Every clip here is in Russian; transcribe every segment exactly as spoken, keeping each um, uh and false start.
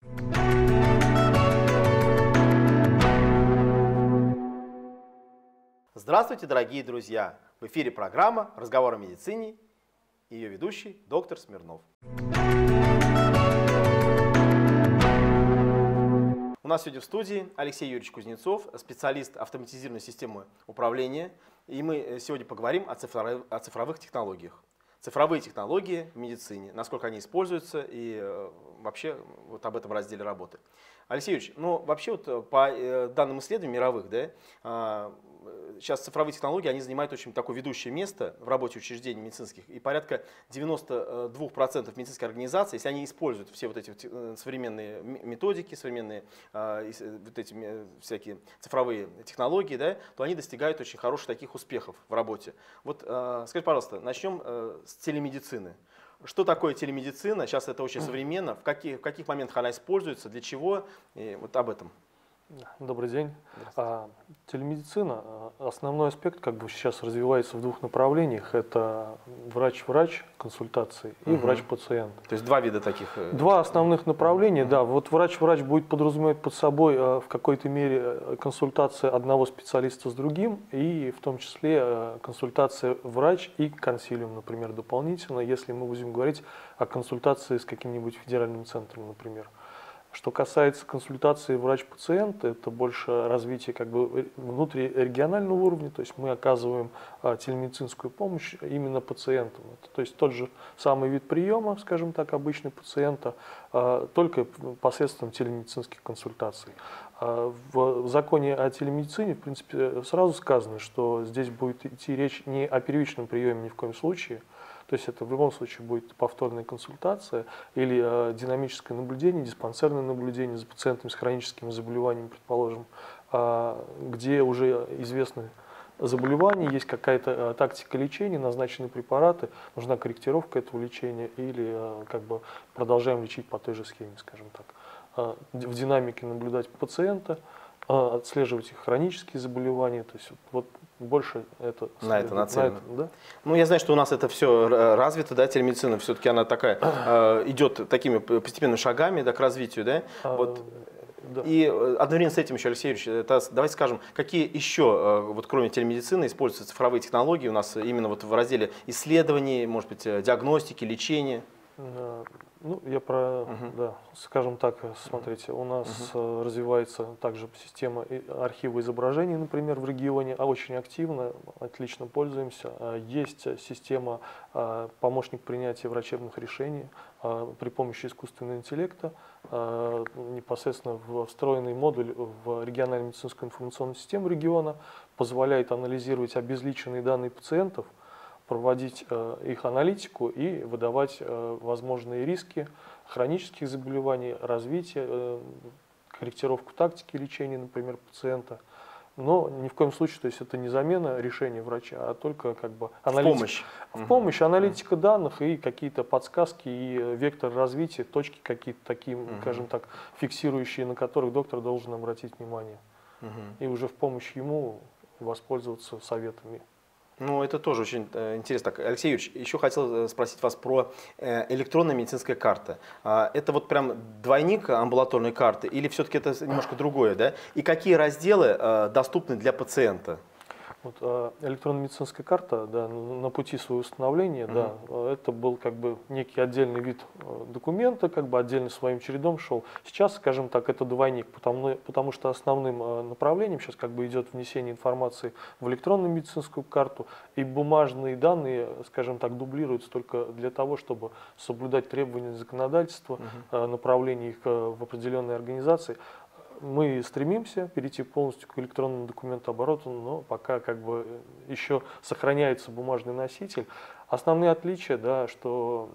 Здравствуйте, дорогие друзья! В эфире программа «Разговор о медицине» и ее ведущий доктор Смирнов. У нас сегодня в студии Алексей Юрьевич Кузнецов, специалист автоматизированной системы управления. И мы сегодня поговорим о цифровых, о цифровых технологиях. Цифровые технологии в медицине, насколько они используются и э, вообще вот об этом разделе работы. Алексей Юрьевич, ну вообще вот по э, данным исследований мировых, да, э, сейчас цифровые технологии, они занимают очень такое ведущее место в работе учреждений медицинских. И порядка девяноста двух процентов медицинских организаций, если они используют все вот эти вот современные методики, современные э, вот эти всякие цифровые технологии, да, то они достигают очень хороших таких успехов в работе. Вот э, скажите, пожалуйста, начнем э, с телемедицины. Что такое телемедицина? Сейчас это очень современно. В каких, в каких моментах она используется, для чего? И вот об этом. Добрый день. А, телемедицина, основной аспект как бы сейчас развивается в двух направлениях. Это врач-врач консультации и угу. врач-пациент. То есть два вида таких? Два основных направления, угу. да. Вот врач-врач будет подразумевать под собой в какой-то мере консультация одного специалиста с другим, и в том числе консультация врач и консилиум, например, дополнительно, если мы будем говорить о консультации с каким-нибудь федеральным центром, например. Что касается консультации врач-пациент, это больше развитие как бы внутрирегионального уровня, то есть мы оказываем а, телемедицинскую помощь именно пациентам. Это, то есть тот же самый вид приема, скажем так, обычный пациента, а, только посредством телемедицинских консультаций. А, в законе о телемедицине, в принципе, сразу сказано, что здесь будет идти речь не о первичном приеме ни в коем случае. То есть это в любом случае будет повторная консультация или э, динамическое наблюдение, диспансерное наблюдение за пациентами с хроническими заболеваниями, предположим, э, где уже известны заболевания, есть какая-то э, тактика лечения, назначены препараты, нужна корректировка этого лечения или э, как бы продолжаем лечить по той же схеме, скажем так. Э, в динамике наблюдать пациента, э, отслеживать их хронические заболевания, то есть вот больше это на это нацелено. На это, да? Ну, я знаю, что у нас это все развито, да, телемедицина, все-таки она такая, э, идет такими постепенными шагами, да, к развитию, да, а, вот. Да. И одновременно с этим еще, Алексей Юрьевич, это, давайте скажем, какие еще, вот кроме телемедицины, используются цифровые технологии у нас именно вот в разделе исследований, может быть, диагностики, лечения? Ну, я про, угу. да, скажем так, смотрите, у нас угу. развивается также система архива изображений, например, в регионе, а очень активно, отлично пользуемся. Есть система помощник принятия врачебных решений при помощи искусственного интеллекта, непосредственно встроенный модуль в региональную медицинскую информационную систему региона, позволяет анализировать обезличенные данные пациентов, проводить э, их аналитику и выдавать э, возможные риски хронических заболеваний, развитие, э, корректировку тактики лечения, например, пациента. Но ни в коем случае, то есть это не замена решения врача, а только как бы аналитика. В помощь. В помощь, аналитика угу. данных и какие-то подсказки и вектор развития, точки какие-то такие, угу. скажем так, фиксирующие, на которых доктор должен обратить внимание. Угу. И уже в помощь ему воспользоваться советами. Ну, это тоже очень э, интересно. Так, Алексей Юрьевич, еще хотел спросить вас про э, электронная медицинская карта. А, это вот прям двойник амбулаторной карты или все-таки это немножко другое, да? И какие разделы э, доступны для пациента? Вот, электронная медицинская карта, да, на пути своего установления, угу. да, это был как бы некий отдельный вид документа, как бы отдельно своим чередом шел. Сейчас, скажем так, это двойник, потому, потому что основным направлением сейчас как бы идет внесение информации в электронную медицинскую карту, и бумажные данные, скажем так, дублируются только для того, чтобы соблюдать требования законодательства, угу. направление их в определенные организации. Мы стремимся перейти полностью к электронному документообороту, но пока как бы еще сохраняется бумажный носитель. Основные отличия, да, что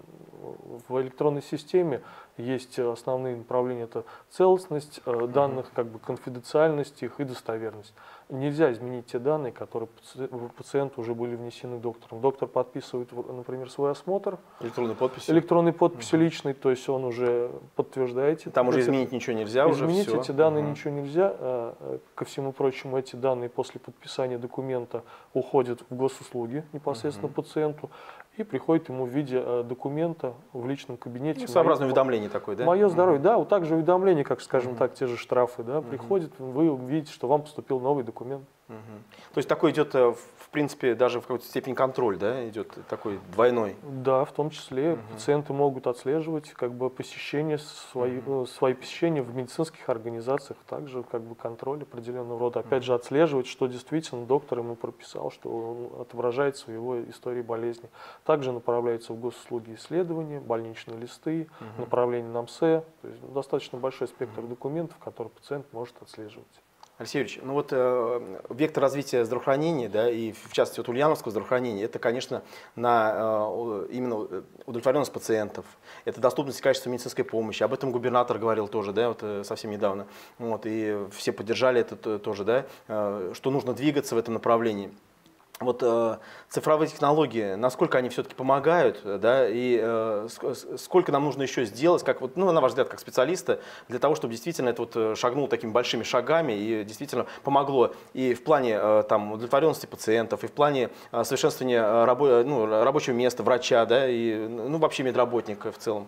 в электронной системе есть основные направления, это целостность э, данных, как бы конфиденциальность их и достоверность. Нельзя изменить те данные, которые пациенту уже были внесены доктором. Доктор подписывает, например, свой осмотр. Электронной подписью? Электронной подписью угу. личной, то есть он уже подтверждает. Там уже изменить ничего нельзя? Изменить уже эти данные угу. ничего нельзя. Ко всему прочему, эти данные после подписания документа уходят в госуслуги непосредственно угу. пациенту и приходит ему в виде документа в личном кабинете. Ну, своеобразное уведомление такой, да? Мое здоровье, да, вот также уведомления, как, скажем Мгм. так, те же штрафы, да, Мгм. приходят, вы видите, что вам поступил новый документ. Мгм. То есть такой идет, э, в принципе, даже в какой-то степени контроль, да, идет такой двойной. Да, в том числе Мгм. пациенты могут отслеживать как бы посещение свои, Мгм. ну, свои посещения в медицинских организациях, также как бы контроль определенного рода. Опять Мгм. же отслеживать, что действительно доктор ему прописал, что он отображается в его истории болезни. Также направляется в госуслуги исследования, больничные листы, Мгм. направление на МСЭ. То есть достаточно большой спектр Мгм. документов, которые пациент может отслеживать. Алексей Юрьевич, ну вот э, вектор развития здравоохранения, да, и в частности вот ульяновского здравоохранения, это, конечно, на э, именно удовлетворенность пациентов, это доступность и качество медицинской помощи. Об этом губернатор говорил тоже, да, вот э, совсем недавно. Вот, и все поддержали это т- тоже, да, э, что нужно двигаться в этом направлении. Вот э, цифровые технологии, насколько они все-таки помогают, э, да, и э, ск- с- сколько нам нужно еще сделать, как вот, ну, на ваш взгляд, как специалиста, для того, чтобы действительно это вот э, шагнуло такими большими шагами и действительно помогло и в плане э, там удовлетворенности пациентов, и в плане э, совершенствования э, рабо- ну, рабочего места врача, да, и ну вообще медработника в целом.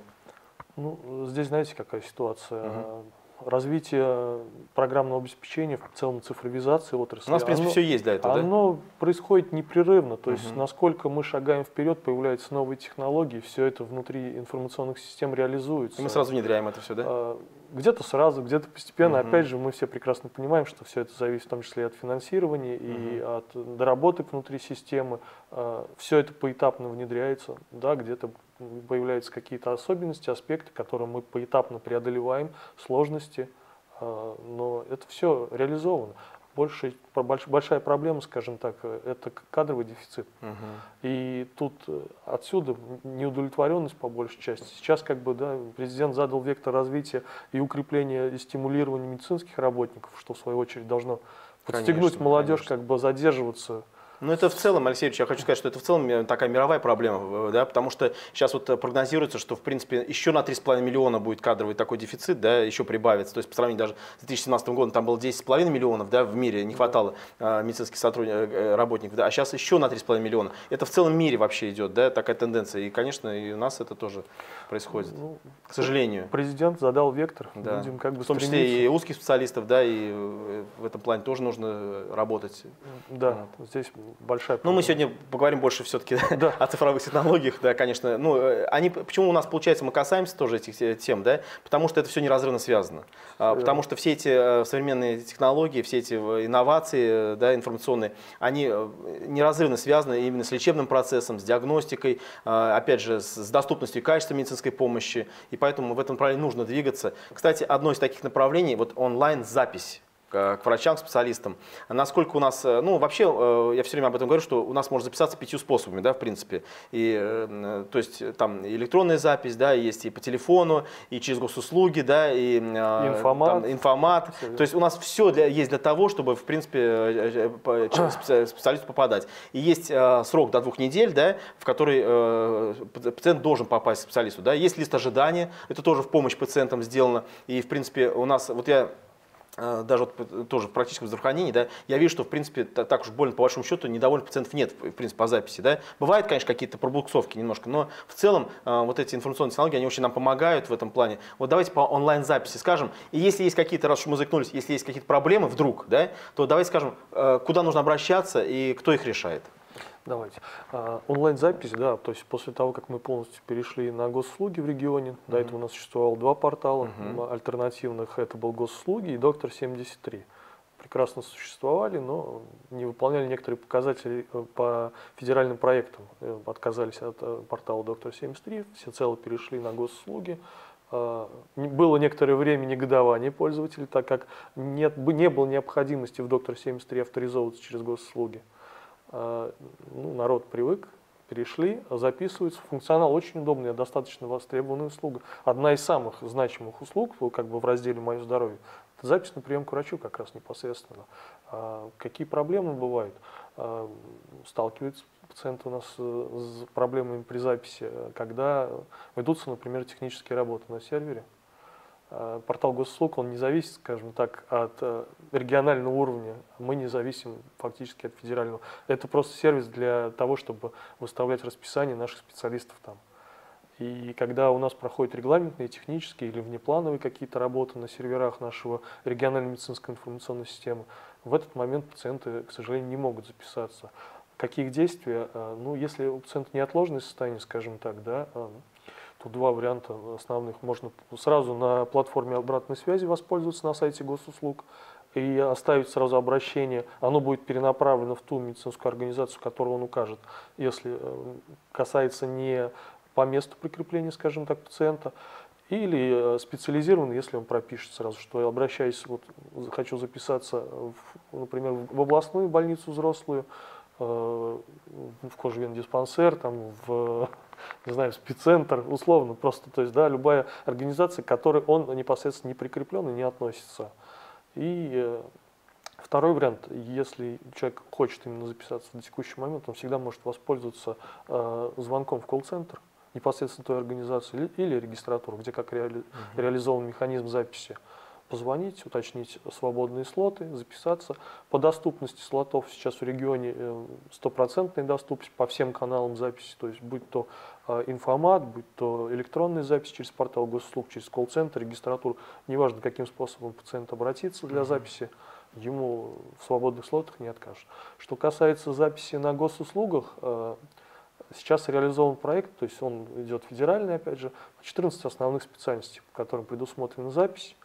Ну, здесь знаете, какая ситуация? Мгм. Развитие программного обеспечения, в целом цифровизации У отрасли, нас, в принципе, оно, все есть для этого, да? оно происходит непрерывно. То есть, Мгм. насколько мы шагаем вперед, появляются новые технологии, все это внутри информационных систем И реализуется. мы сразу внедряем это все, да? А, Где-то сразу, где-то постепенно. Мгм. Опять же, мы все прекрасно понимаем, что все это зависит в том числе и от финансирования и Мгм. от доработок внутри системы. Все это поэтапно внедряется, да, где-то появляются какие-то особенности, аспекты, которые мы поэтапно преодолеваем, сложности, а, но это все реализовано. Больше, больш- большая проблема, скажем так, э, это к- кадровый дефицит. Мгм. И тут э, отсюда неудовлетворенность по большей части. Сейчас как бы, да, президент задал вектор развития и укрепления и стимулирования медицинских работников, что в свою очередь должно подстегнуть Конечно, молодежь конечно. как бы задерживаться. Ну, это в целом, Алексей Ильич, я хочу сказать, что это в целом э, такая мировая проблема, э, да, потому что сейчас вот э, прогнозируется, что, в принципе, еще на три с половиной миллиона будет кадровый такой дефицит, да, еще прибавится. То есть, по сравнению даже с две тысячи семнадцатым годом, там было десять с половиной миллионов, да, в мире не Да. хватало э, медицинских сотрудников, э, работников, да, а сейчас еще на три с половиной миллиона. Это в целом мире вообще идет, да, такая тенденция. И, конечно, и у нас это тоже происходит, Ну, к сожалению. президент задал вектор, Да. будем как бы В том числе стремиться. и узких специалистов, да, и э, в этом плане тоже нужно работать. Да, здесь большая Ну, мы проблема. сегодня поговорим больше все-таки Да. о цифровых технологиях, да, конечно. Ну, э, они, почему у нас, получается, мы касаемся тоже этих э, тем, да, потому что это все неразрывно связано. А, потому что все эти э, современные технологии, все эти э, инновации, э, да, информационные, они э, неразрывно связаны именно с лечебным процессом, с диагностикой, э, опять же, с, с доступностью и качеством медицинской помощи, и поэтому в этом направлении нужно двигаться. Кстати, одно из таких направлений, вот онлайн-запись к врачам, к специалистам. Насколько у нас, ну вообще, я все время об этом говорю, что у нас можно записаться пятью способами, да, в принципе. И, то есть там электронная запись, да, есть и по телефону, и через госуслуги, да, и Информат. Там, информат. То есть у нас все для, есть для того, чтобы, в принципе, специалисту попадать. И есть срок до двух недель, да, в который пациент должен попасть к специалисту. Да. Есть лист ожидания, это тоже в помощь пациентам сделано. И, в принципе, у нас, вот я даже вот тоже в практическом здравоохранении, да, я вижу, что в принципе так уж больно по большому счету недовольных пациентов нет, в принципе, по записи, да. Бывают, конечно, какие-то пробуксовки немножко, но в целом вот эти информационные технологии, они очень нам помогают в этом плане. Вот давайте по онлайн-записи скажем, и если есть какие-то, раз уж мы заикнулись, если есть какие-то проблемы вдруг, да, то давайте скажем, куда нужно обращаться и кто их решает. Давайте. А, онлайн-запись, да, то есть после того, как мы полностью перешли на госуслуги в регионе, mm-hmm. до этого у нас существовало два портала mm-hmm. альтернативных, это был госуслуги и доктор семьдесят три. Прекрасно существовали, но не выполняли некоторые показатели по федеральным проектам. Отказались от портала доктор семьдесят три, всецело перешли на госуслуги. Было некоторое время негодование пользователей, так как нет, не было необходимости в доктор семьдесят три авторизовываться через госуслуги. Ну, народ привык, перешли, записываются. Функционал очень удобный, достаточно востребованная услуга. Одна из самых значимых услуг, как бы в разделе «Мое здоровье», это запись на прием к врачу как раз непосредственно. А какие проблемы бывают? А, сталкиваются пациенты у нас с проблемами при записи, когда ведутся, например, технические работы на сервере. Портал госуслуг, он не зависит, скажем так, от регионального уровня. Мы не зависим фактически от федерального. Это просто сервис для того, чтобы выставлять расписание наших специалистов там. И когда у нас проходят регламентные, технические или внеплановые какие-то работы на серверах нашего региональной медицинской информационной системы, в этот момент пациенты, к сожалению, не могут записаться. Каких действий? Ну, если у пациента неотложное состояние, скажем так, да, то два варианта основных. Можно сразу на платформе обратной связи воспользоваться на сайте госуслуг и оставить сразу обращение. Оно будет перенаправлено в ту медицинскую организацию, которую он укажет, если касается не по месту прикрепления, скажем так, пациента, или специализированный, если он пропишет сразу, что я обращаюсь, вот, хочу записаться, в, например, в областную больницу взрослую, э, в кожевен-диспансер, там, в, не знаю, в спеццентр, условно, просто, то есть, да, любая организация, к которой он непосредственно не прикреплен и не относится. И э, второй вариант, если человек хочет именно записаться в текущий момент, он всегда может воспользоваться э, звонком в колл-центр, непосредственно той организации или, или регистратуру, где как реали, uh-huh. реализован механизм записи. Позвонить, уточнить свободные слоты, записаться. По доступности слотов сейчас в регионе стопроцентная доступность по всем каналам записи, то есть будь то э, информат, будь то электронная запись через портал госуслуг, через колл-центр, регистратуру, неважно каким способом пациент обратится для uh-huh. записи, ему в свободных слотах не откажут. Что касается записи на госуслугах, э, сейчас реализован проект, то есть он идет федеральный, опять же, четырнадцать основных специальностей, по которым предусмотрена запись,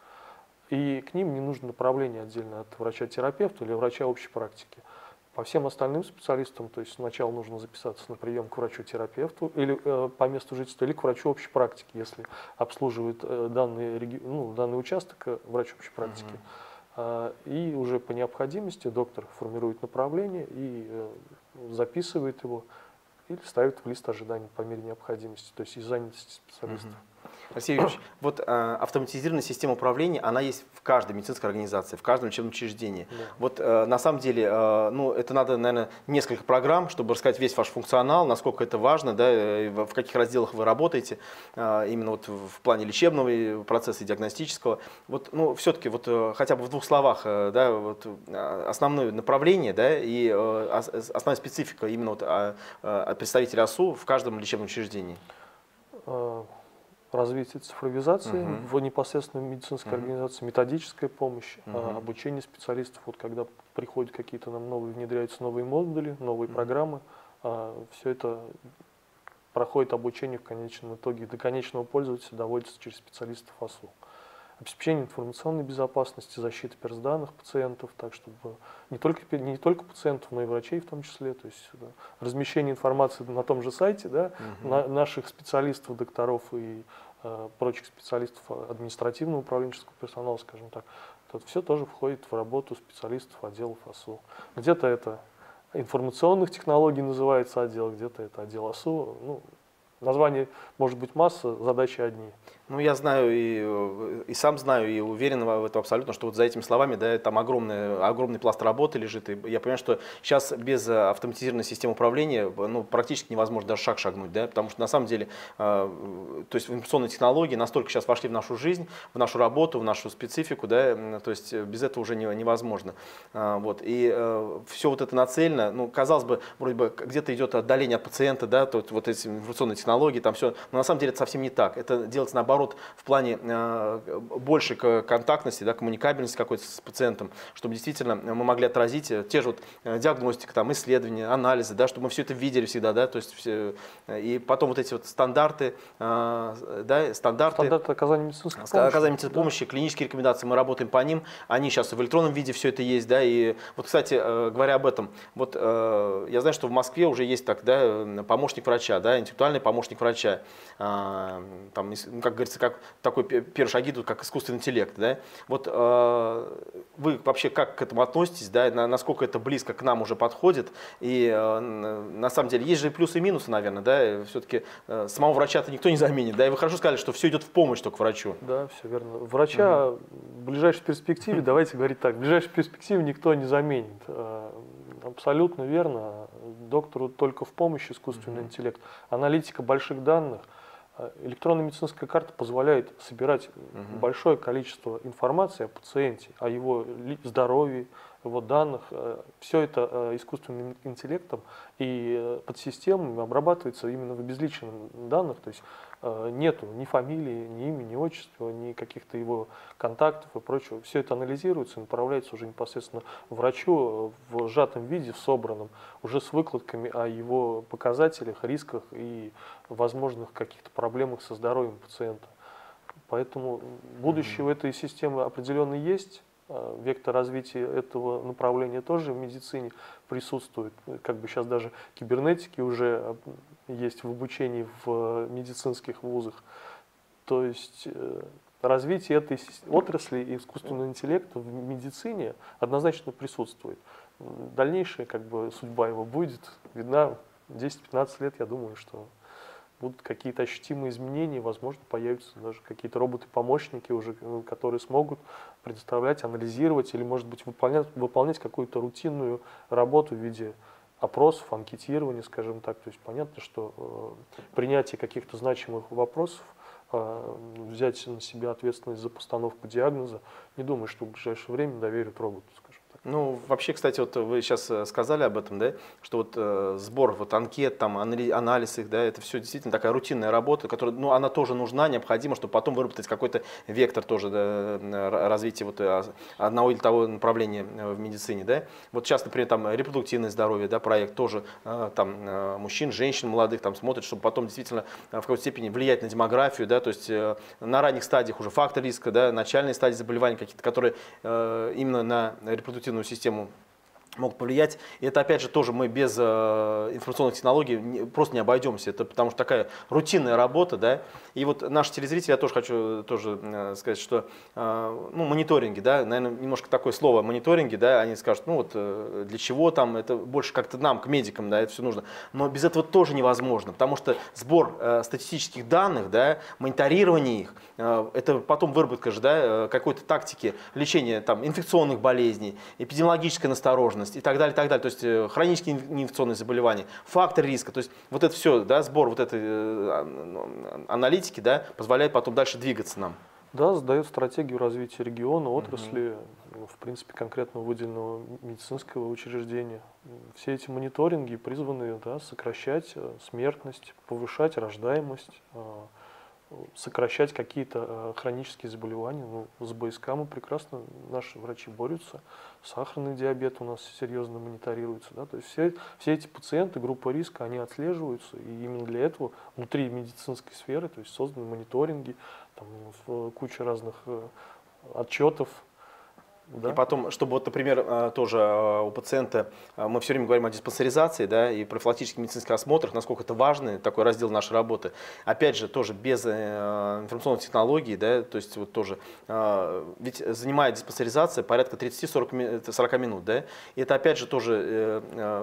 и к ним не нужно направление отдельно от врача-терапевта или врача общей практики. По всем остальным специалистам, то есть сначала нужно записаться на прием к врачу-терапевту или э, по месту жительства, или к врачу общей практики, если обслуживает э, данный, ну, данный участок э, врач общей практики. Uh-huh. э, и уже по необходимости доктор формирует направление и э, записывает его, или ставит в лист ожидания по мере необходимости, то есть из занятости специалистов. Алексей Юрьевич, вот э, автоматизированная система управления, она есть в каждой медицинской организации, в каждом учебном учреждении. Да. Вот э, на самом деле, э, ну, это надо, наверное, несколько программ, чтобы рассказать весь ваш функционал, насколько это важно, да, э, в каких разделах вы работаете, э, именно вот в плане лечебного процесса и диагностического. Вот, ну, все-таки вот э, хотя бы в двух словах, э, да, вот, э, основное направление, да, и э, основная специфика именно вот, э, э, представителя ОСУ в каждом лечебном учреждении. Развитие цифровизации uh-huh. в непосредственной медицинской uh-huh. организации, методическая помощь, uh-huh. обучение специалистов, вот когда приходят какие-то нам новые, внедряются новые модули, новые uh-huh. программы, все это проходит обучение в конечном итоге, до конечного пользователя доводится через специалистов ОСУ. Обеспечение информационной безопасности, защиты персданных пациентов, так чтобы не только, не только пациентов, но и врачей в том числе, то есть да, размещение информации на том же сайте, да, угу. на, наших специалистов, докторов и э, прочих специалистов административного управленческого персонала, скажем так, это все тоже входит в работу специалистов отделов ОСУ. Где-то это информационных технологий называется отдел, где-то это отдел ОСУ. Ну, название может быть масса, задачи одни. Ну, я знаю и, и сам знаю, и уверен в этом абсолютно, что вот за этими словами, да, там огромный, огромный пласт работы лежит. И я понимаю, что сейчас без автоматизированной системы управления, ну, практически невозможно даже шаг шагнуть, да, потому что на самом деле, э, то есть информационные технологии настолько сейчас вошли в нашу жизнь, в нашу работу, в нашу специфику, да, то есть без этого уже не, невозможно. Э, вот, и э, все вот это нацелено, ну, казалось бы, вроде бы где-то идет отдаление от пациента, да, то, вот эти информационные технологии, там все, но на самом деле это совсем не так. Это делается наоборот, в плане э, большей контактности, да, коммуникабельности какой-то с пациентом, чтобы действительно мы могли отразить те же вот диагностика, там, исследования, анализы, да, чтобы мы все это видели всегда, да, то есть все, и потом вот эти вот стандарты, э, да, стандарты, стандарты оказания медицинской помощи, оказания медицинской да. помощи, клинические рекомендации, мы работаем по ним, они сейчас в электронном виде все это есть, да, и вот, кстати, э, говоря об этом, вот э, я знаю, что в Москве уже есть так, да, помощник врача, да, интеллектуальный помощник врача, э, там, как говорится, как такой первые шаги идут, как искусственный интеллект, да? Вот э, вы вообще как к этому относитесь, да? На, насколько это близко к нам уже подходит? И э, на самом деле есть же и плюсы и минусы, наверное, да? Все-таки э, самого врача-то никто не заменит, да? И вы хорошо сказали, что все идет в помощь только врачу. Да, все верно. Врача угу. в ближайшей перспективе, давайте говорить так, в ближайшей перспективе никто не заменит. Абсолютно верно. Доктору только в помощь искусственный угу. интеллект. Аналитика больших данных. Электронная медицинская карта позволяет собирать uh-huh. большое количество информации о пациенте, о его здоровье, вот, данных. Все это искусственным интеллектом и подсистемами обрабатывается именно в обезличенных данных, то есть нету ни фамилии, ни имени, ни отчества, ни каких-то его контактов и прочего. Все это анализируется и направляется уже непосредственно врачу в сжатом виде, в собранном, уже с выкладками о его показателях, рисках и возможных каких-то проблемах со здоровьем пациента. Поэтому будущее в этой системе определенно есть. Вектор развития этого направления тоже в медицине присутствует. Как бы сейчас даже кибернетики уже есть в обучении в медицинских вузах. То есть развитие этой отрасли искусственного интеллекта в медицине однозначно присутствует. Дальнейшая как бы судьба его будет видна десять-пятнадцать лет, я думаю, что будут какие-то ощутимые изменения, возможно, появятся даже какие-то роботы-помощники, уже, которые смогут предоставлять, анализировать или, может быть, выполнять, выполнять какую-то рутинную работу в виде опросов, анкетирования, скажем так. То есть понятно, что э, принятие каких-то значимых вопросов, э, взять на себя ответственность за постановку диагноза, не думаю, что в ближайшее время доверят роботу, скажем так. Ну, вообще, кстати, вот вы сейчас сказали об этом, да, что вот э, сбор вот анкет, там, анализ их, да, это все действительно такая рутинная работа, которая, ну, она тоже нужна, необходима, чтобы потом выработать какой-то вектор тоже, да, развития вот одного или того направления в медицине, да. Вот сейчас, например, там репродуктивное здоровье, да, проект тоже э, там мужчин, женщин молодых там смотрят, чтобы потом действительно в какой-то степени влиять на демографию, да, то есть э, на ранних стадиях уже фактор риска, да, начальные стадии заболеваний какие-то, которые э, именно на репродуктивную систему могут повлиять. И это, опять же, тоже мы без э, информационных технологий не, просто не обойдемся. Это потому что такая рутинная работа, да. И вот наши телезрители, я тоже хочу тоже, э, сказать, что э, ну, мониторинги, да, наверное, немножко такое слово мониторинги, да, они скажут, ну вот э, для чего там, это больше как-то нам, к медикам, да, это все нужно. Но без этого тоже невозможно, потому что сбор э, статистических данных, да, мониторирование их, э, это потом выработка же, да, какой-то тактики лечения там, инфекционных болезней, эпидемиологическая настороженность, и так далее, и так далее, то есть хронические неинфекционные заболевания, фактор риска, то есть вот это все, да, сбор вот этой аналитики, да, позволяет потом дальше двигаться нам. Да, задает стратегию развития региона, отрасли, угу. в принципе, конкретно выделенного медицинского учреждения. Все эти мониторинги призваны, да, сокращать смертность, повышать рождаемость, сокращать какие-то хронические заболевания. Ну, с БСК мы прекрасно, наши врачи борются, сахарный диабет у нас серьезно мониторируется. Да? То есть все, все эти пациенты, группа риска, они отслеживаются, и именно для этого внутри медицинской сферы, то есть созданы мониторинги, там, куча разных отчетов. Да. И потом, чтобы, вот, например, тоже у пациента, мы все время говорим о диспансеризации, да, и профилактических медицинских осмотрах, насколько это важный такой раздел нашей работы. Опять же, тоже без информационных технологий, да, то есть вот тоже, ведь занимает диспансеризация порядка тридцати-сорока минут, да, и это опять же тоже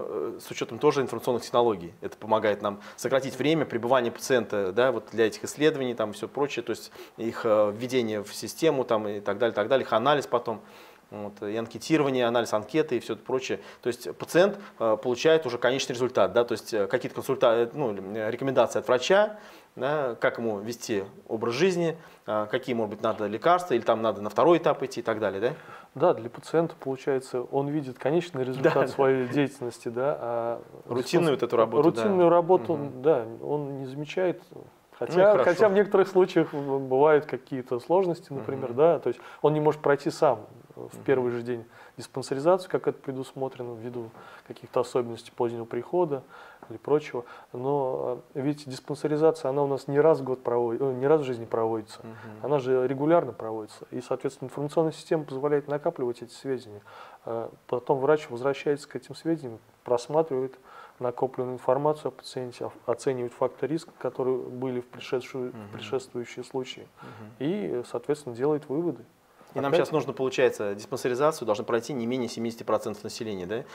с учетом тоже информационных технологий. Это помогает нам сократить время пребывания пациента, да, вот для этих исследований, там все прочее, то есть их введение в систему там, и так далее, так далее, их анализ потом. Вот, и анкетирование, анализ анкеты и все это прочее. То есть пациент э, получает уже конечный результат, да, то есть какие-то консульта... ну, рекомендации от врача, да, как ему вести образ жизни, э, какие, может быть, надо лекарства, или там надо на второй этап идти и так далее. Да, да, для пациента, получается, он видит конечный результат да, своей да. деятельности. Да, а рутинную вот эту работу. Рутинную да. работу, угу. да, он не замечает. Хотя, ну, хотя в некоторых случаях бывают какие-то сложности, например, угу. да, то есть он не может пройти сам в первый же день диспансеризацию, как это предусмотрено, ввиду каких-то особенностей позднего прихода или прочего. Но ведь диспансеризация, она у нас не раз в год проводит, не раз в жизни проводится, угу. она же регулярно проводится. И, соответственно, информационная система позволяет накапливать эти сведения. Потом врач возвращается к этим сведениям, просматривает накопленную информацию о пациенте, оценивает факторы риска, которые были в предшествующие, угу. предшествующие случаи, угу. и, соответственно, делает выводы. И нам сейчас нужно, получается, диспансеризацию должны пройти не менее семидесяти процентов населения, да,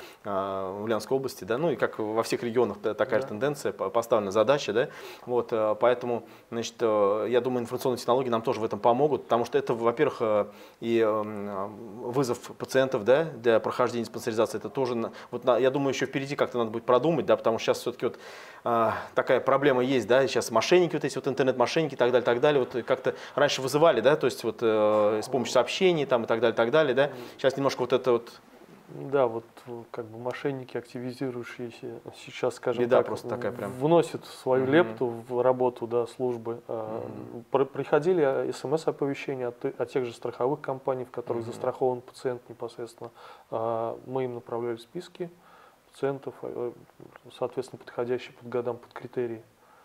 в Ульяновской области, да, ну и как во всех регионах такая да. же тенденция, поставлена задача, да, вот, поэтому, значит, я думаю, информационные технологии нам тоже в этом помогут, потому что это, во-первых, и вызов пациентов, да, для прохождения диспансеризации, это тоже, вот, я думаю, еще впереди как-то надо будет продумать, да, потому что сейчас все-таки вот такая проблема есть, да, сейчас мошенники, вот эти вот интернет-мошенники и так далее, так далее, вот как-то раньше вызывали, да, то есть вот с помощью сообщений там и так далее, так далее, да. Сейчас немножко вот это вот Да, вот как бы мошенники, активизирующиеся сейчас, скажем Беда так, просто такая прям. вносят свою Мгм. лепту в работу, да, службы. Мгм. При- Приходили смс-оповещения от, от тех же страховых компаний, в которых Мгм. застрахован пациент непосредственно. А, Мы им направляли списки пациентов, э, соответственно, подходящие под годам, под критерии.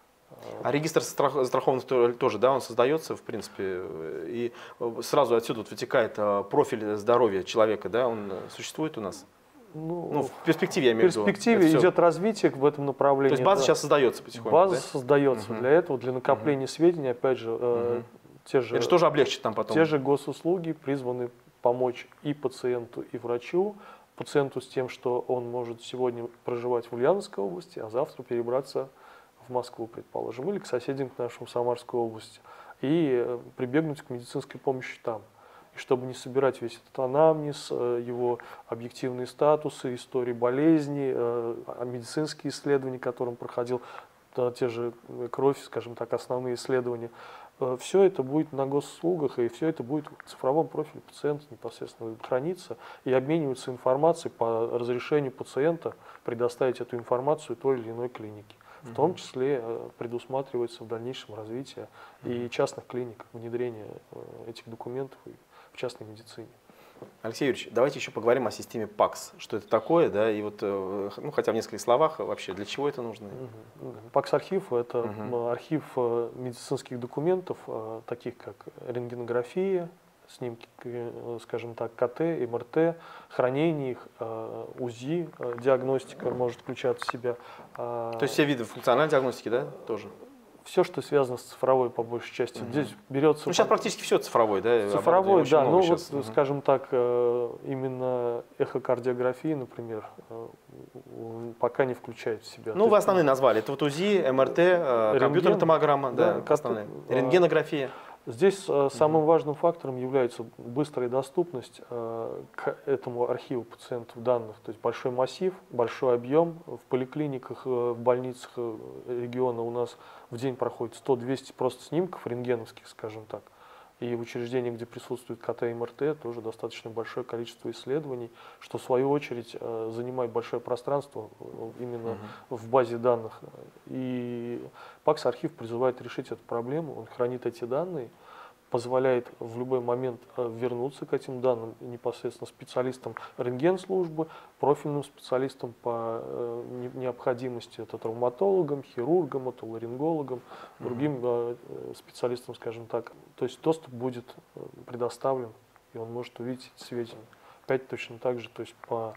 А регистр страх- застрахованных то- тоже, да, он создается, в принципе, э, и э, сразу отсюда вот вытекает э, профиль здоровья человека, да, он э, существует у нас? Ну, Ну, в перспективе я в имею в виду. перспективе Это всё- идет развитие в этом То направлении. есть база да. сейчас создается потихоньку, База да? создается Мгм. для этого, для накопления Мгм. сведений, опять же, э, Мгм. те же, Это же тоже облегчит там потом. те же госуслуги призваны помочь и пациенту, и врачу. Пациенту с тем, что он может сегодня проживать в Ульяновской области, а завтра перебраться в Москву, предположим, или к соседям к нашему Самарской области, и э, прибегнуть к медицинской помощи там. И чтобы не собирать весь этот анамнез, э, его объективные статусы, истории болезни, э, а медицинские исследования, которые он проходил, да, те же э, кровь, скажем так, основные исследования, все это будет на госуслугах, и все это будет в цифровом профиле пациента непосредственно храниться и обмениваться информацией по разрешению пациента предоставить эту информацию той или иной клинике. В том числе э, предусматривается в дальнейшем развитие и частных клиник, внедрение э, этих документов и в частной медицине. Алексей Юрьевич, давайте еще поговорим о системе ПАКС. Что это такое, да, и вот, э, ну, хотя в нескольких словах вообще, для чего это нужно? ПАКС-архив – это Мгм. архив э, медицинских документов, э, таких как рентгенография, снимки, э, скажем так, КТ, МРТ, хранение их, э, УЗИ, э, диагностика может включать в себя. э, То есть все виды функциональной диагностики, да, тоже? Все, что связано с цифровой, по большей части. Мгм. Здесь берется Ну, сейчас практически все цифровое, да? оборудование цифровой, очень да, много ну щас. вот, Мгм. скажем так, э, именно эхокардиография, например, э, м, пока не включает в себя. Ну, То вы есть, основные назвали. Это вот УЗИ, МРТ, э, Рентген, компьютерная томограмма, да, да, кат- основные. э, Рентгенография. Здесь э, самым важным фактором является быстрая доступность э, к этому архиву пациентов данных, то есть большой массив, большой объем. В поликлиниках, э, в больницах э, региона у нас в день проходит сто-двести просто снимков рентгеновских, скажем так. И в учреждениях, где присутствует КТ и МРТ, тоже достаточно большое количество исследований, что в свою очередь э, занимает большое пространство э, именно Мгм. в базе данных. И ПАКС-архив призывает решить эту проблему, он хранит эти данные, позволяет в любой момент э, вернуться к этим данным непосредственно специалистам рентген-службы, профильным специалистам по э, не- необходимости, это травматологам, хирургам, отоларингологам, другим э, э, специалистам, скажем так. То есть доступ будет э, предоставлен, и он может увидеть эти сведения. Опять точно так же, то есть по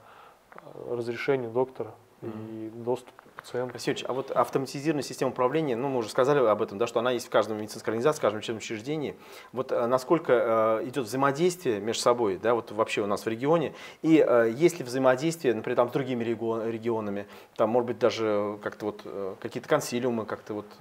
э, разрешению доктора и доступ пациента. Алексей Юрьевич, а вот автоматизированная система управления, ну, мы уже сказали об этом, да, что она есть в каждой медицинской организации, в каждом учебном учреждении. Вот э, насколько э, идет взаимодействие между собой, да, вот вообще у нас в регионе, и э, есть ли взаимодействие, например, там, с другими регион, регионами, там, может быть, даже как-то вот э, какие-то консилиумы, как-то вот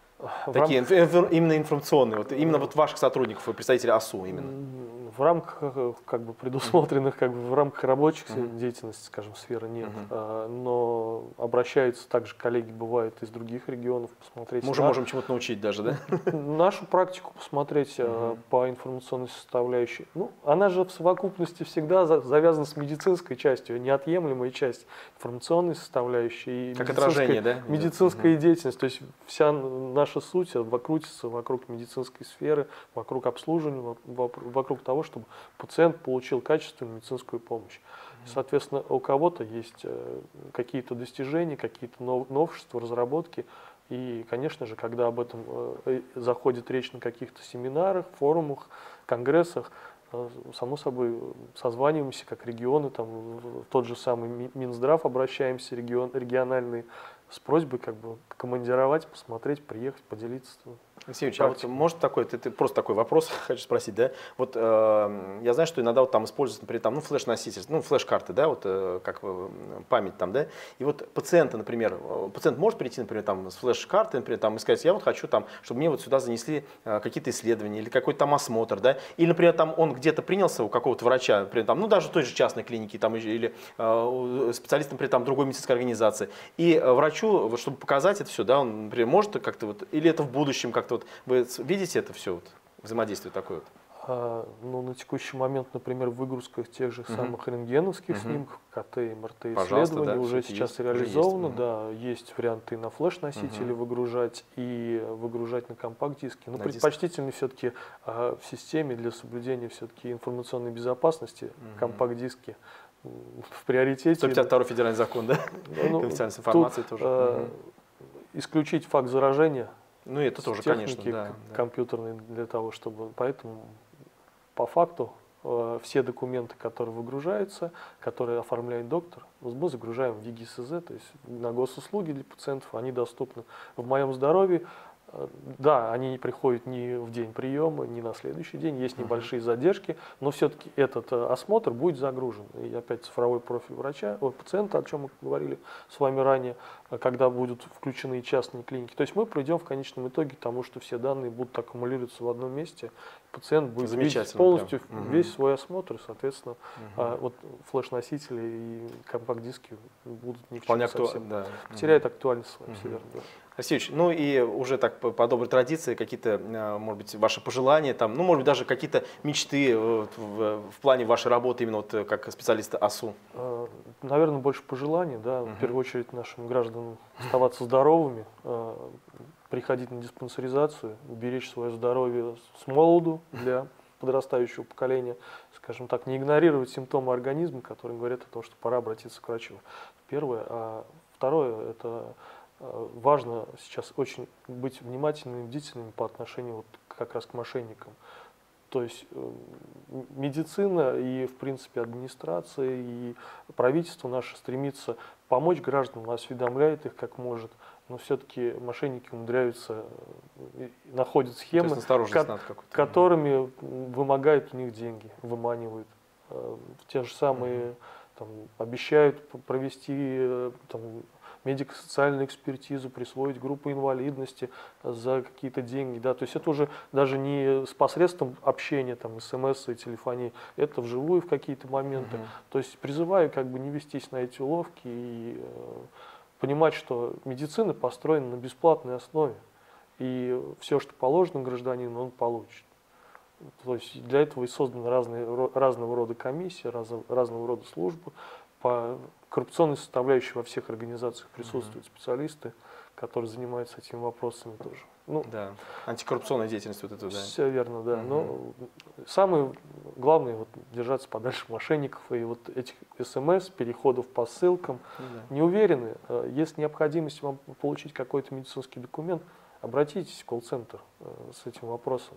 В такие, рамках- инф- инф- именно информационные, вот, именно вот ваших сотрудников, вы представители АСУ именно. М, В рамках э, как бы предусмотренных как бы в рамках рабочих Мгм. деятельности, скажем, сферы нет, Мгм. А, но обращаются также коллеги бывают из других регионов посмотреть Мы уже на- можем чему-то научить даже, да? нашу практику посмотреть э, Мгм. по информационной составляющей. Ну, она же в совокупности всегда за- завязана с медицинской частью, неотъемлемая часть информационной составляющей и Как медицинской- отражение, да? идет? медицинская Мгм. деятельность, то есть вся наша суть э, крутится вокруг медицинской сферы, вокруг обслуживания, во- во- вокруг того, чтобы пациент получил качественную медицинскую помощь. Соответственно, у кого-то есть э, какие-то достижения, какие-то нов- новшества, разработки. И, конечно же, когда об этом э, заходит речь на каких-то семинарах, форумах, конгрессах, э, само собой э, созваниваемся как регионы, там, в тот же самый Ми- Минздрав обращаемся, регион, региональные, с просьбой как бы командировать, посмотреть, приехать, поделиться. Алексей Юрьевич, а вот практикой. может такой, ты, ты просто такой вопрос хочу спросить, да? Вот э, я знаю, что иногда вот там используются, например, там, ну, флеш-носитель, ну, флеш-карты, да, вот э, как э, память там, да? И вот пациента, например, э, пациент может прийти, например, там с флеш-карты, например, там, и сказать, я вот хочу там, чтобы мне вот сюда занесли э, какие-то исследования или какой-то там осмотр, да? Или, например, там он где-то принялся у какого-то врача, например, там, ну, даже в той же частной клинике, там, или э, у специалиста, например, там, другой медицинской организации. И э, врачу, вот, чтобы показать это все, да, он, например, может как-то вот, или это в будущем как-то вот, вы видите это все, вот, взаимодействие такое вот? А, ну, на текущий момент, например, в выгрузках тех же самых угу. рентгеновских угу. снимков, КТ и МРТ исследований да, уже сейчас есть, реализовано. Есть. Да, угу. есть варианты на флеш-носители угу. выгружать и выгружать на компакт-диски. Но на предпочтительно все-таки а, в системе для соблюдения все-таки информационной безопасности угу. компакт-диски в приоритете. сто пятьдесят второй федеральный закон, да? Ну, конфиденциальной информации тоже. А, угу. Исключить факт заражения. Ну, это тоже, конечно, да, компьютерной да. для того, чтобы... Поэтому по факту э, все документы, которые выгружаются, которые оформляет доктор, мы загружаем в ЕГИ-СЗ, то есть на госуслуги для пациентов, они доступны в моем здоровье. Да, они не приходят ни в день приема, ни на следующий день, есть небольшие задержки, но все-таки этот осмотр будет загружен. И опять цифровой профиль врача, о, пациента, о чем мы говорили с вами ранее, когда будут включены и частные клиники. То есть мы придем в конечном итоге к тому, что все данные будут аккумулироваться в одном месте, пациент будет видеть полностью прям. весь угу. свой осмотр, и, соответственно, угу. а, вот флеш-носители и компакт-диски будут ни в чем совсем. Да. Потеряют угу. актуальность свою, угу. все верно. Да. Алексей Юрьевич, ну и уже так по, по доброй традиции какие-то, может быть, ваши пожелания, там, ну, может быть, даже какие-то мечты в, в, в плане вашей работы именно вот как специалиста АСУ? Наверное, больше пожеланий, да, угу. в первую очередь нашим гражданам оставаться здоровыми, приходить на диспансеризацию, беречь свое здоровье с молоду для подрастающего поколения, скажем так, не игнорировать симптомы организма, которые говорят о том, что пора обратиться к врачу. Первое. А второе, это важно сейчас очень быть внимательными и бдительными по отношению вот как раз к мошенникам. То есть медицина и, в принципе, администрация и правительство наше стремится помочь гражданам, осведомляет их как может, но все-таки мошенники умудряются, находят схемы, ко которыми вымогают у них деньги, выманивают. Те же самые там, обещают провести там, медико-социальную экспертизу, присвоить группу инвалидности за какие-то деньги. Да? То есть это уже даже не с посредством общения, там, смс и телефонии, это вживую в какие-то моменты. Угу. То есть призываю как бы не вестись на эти уловки и э, понимать, что медицина построена на бесплатной основе. И все, что положено гражданину, он получит. То есть для этого и созданы разные, разного рода комиссии, разного, разного рода службы. По коррупционной составляющей во всех организациях присутствуют mm-hmm. специалисты, которые занимаются этими вопросами тоже. Ну, да. Антикоррупционная деятельность вот эту, да. Все верно, да. Mm-hmm. Но самое главное вот, держаться подальше мошенников и вот этих смс, переходов по ссылкам. Mm-hmm. Не уверены, есть необходимость вам получить какой-то медицинский документ, обратитесь в колл-центр с этим вопросом.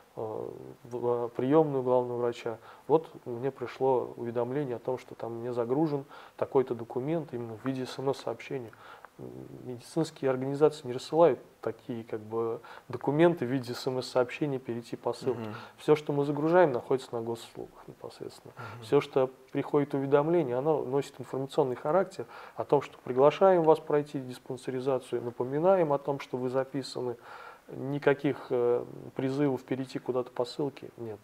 В приемную главного врача. Вот мне пришло уведомление о том, что там мне загружен такой-то документ именно в виде смс-сообщения. Медицинские организации не рассылают такие как бы документы в виде смс-сообщения перейти по ссылке. Угу. Все, что мы загружаем, находится на госуслугах непосредственно. Угу. Все, что приходит уведомление, оно носит информационный характер о том, что приглашаем вас пройти диспансеризацию, напоминаем о том, что вы записаны. Никаких э, призывов перейти куда-то по ссылке нет.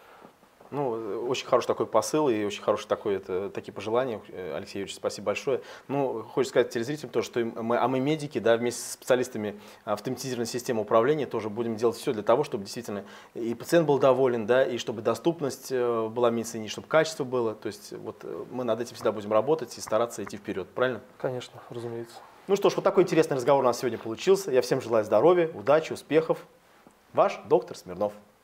Ну, очень хороший такой посыл и очень хорошие такой, это, такие пожелания. Алексей Юрьевич, спасибо большое. Ну, хочется сказать телезрителям, то, что мы, а мы медики, да, вместе с специалистами автоматизированной системы управления тоже будем делать все для того, чтобы действительно и пациент был доволен, да, и чтобы доступность была в медицине, и чтобы качество было. То есть вот мы над этим всегда будем работать и стараться идти вперед, правильно? Конечно, разумеется. Ну что ж, вот такой интересный разговор у нас сегодня получился. Я всем желаю здоровья, удачи, успехов. Ваш доктор Смирнов.